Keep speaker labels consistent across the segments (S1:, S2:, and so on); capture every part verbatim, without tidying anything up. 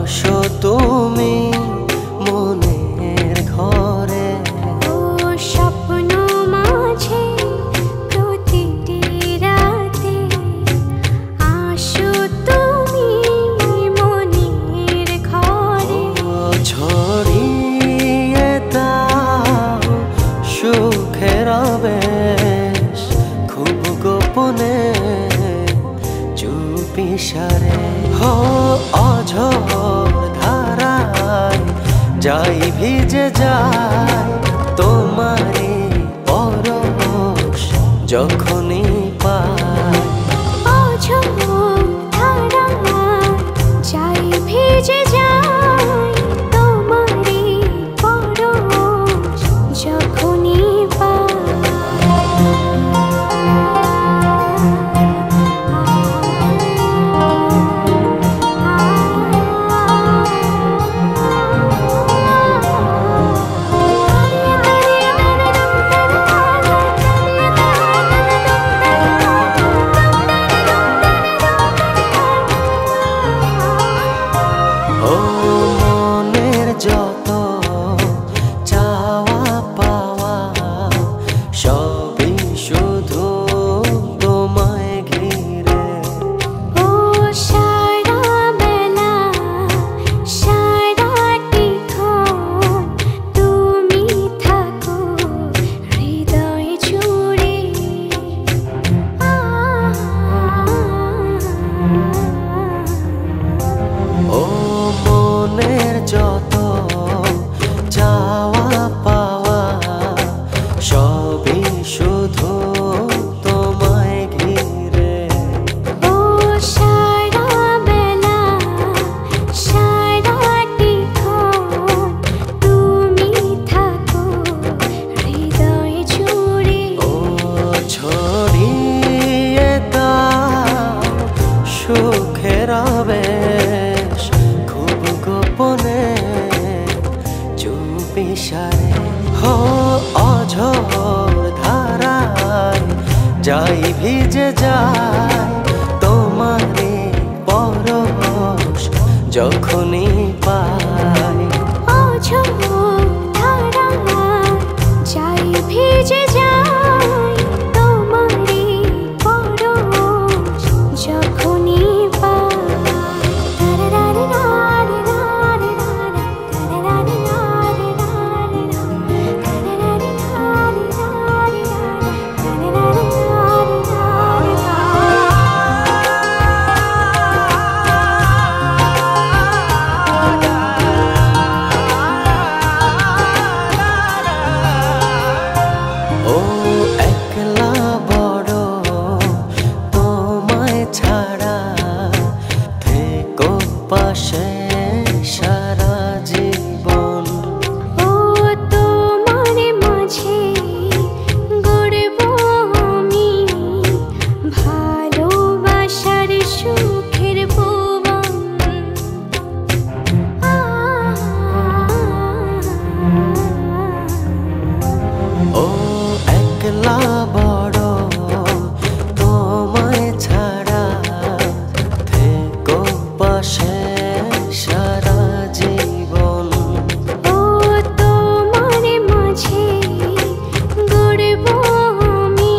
S1: আসো তুমি মনের ঘরে।
S2: ও স্বপ্ন মাঝে প্রতিটি রাতে আসো তুমি মনের ঘরে।
S1: ও ছড়িয়ে দাও সুখের আবেশ খুব গোপনে চুপিসারে। হো অঝোর ধারায় যাই ভিজে যায় তোমারই পরশ যখনই পাই।
S2: অঝোর ধারায় যাই ভিজে যায় তোমারই পরশ যখনই পাই।
S1: ও মনের যত চাওয়া পাওয়া সবই শুধু তোমায় ঘিরে।
S2: ও সারা বেলা সারাটিক্ষণ তুমি থাকো হৃদয় জুড়ে।
S1: ও মনের যত চাওয়া পাওয়া সবই শুধু তোমায় ঘিরে।
S2: ও সারা বেলা সারাটিক্ষণ তুমি থাকো হৃদয় জুড়ে।
S1: ও ছড়িয়ে দাও সুখের আবেশ খুব গোপনে চুপিসারে। হো অঝোর ধারায় যাই ভিজে যায় তোমারই পরশ যখনই পাই।
S2: অঝোর ধারায় যাই ভিজে যায় তোমারই পরশ যখনই
S1: ও একলা বড় তোমায় ছাড়া থেকো পাশে সারা জীবন।
S2: ও তোমার মাঝে গড়ব আমি ভালোবাসার সুখের ভুবন।
S1: ও একলা বড় তোমায় ছাড়া থেকো পাশে সারা জীবন।
S2: ও তোমার মাঝে গড়ব আমি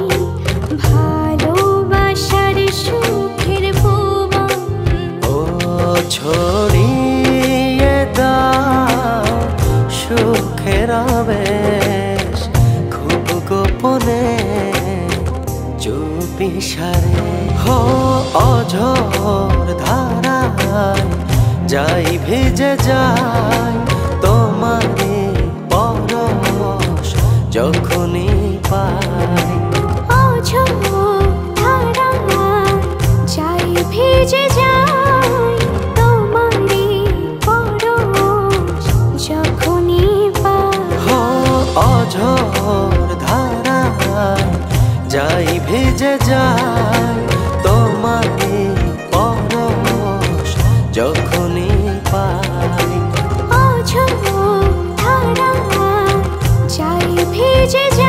S2: ভালোবাসার সুখের ভুবন।
S1: ও ছড়িয়ে দাও সুখের আবেশ খুব গোপনে চুপিসারে। হো অঝোর ধারায় যাই ভিজে যায় তোমারই পরশ যখনই পাই।
S2: অঝোর ধারায় যাই ভিজে যায় তোমারই পরশ যখনই পাই।
S1: হো অঝোর ধারায় যাই ভিজে যায় তোমারই পরশ যখনই পাই।
S2: অঝোর ধারায় যাই ভিজে যায়।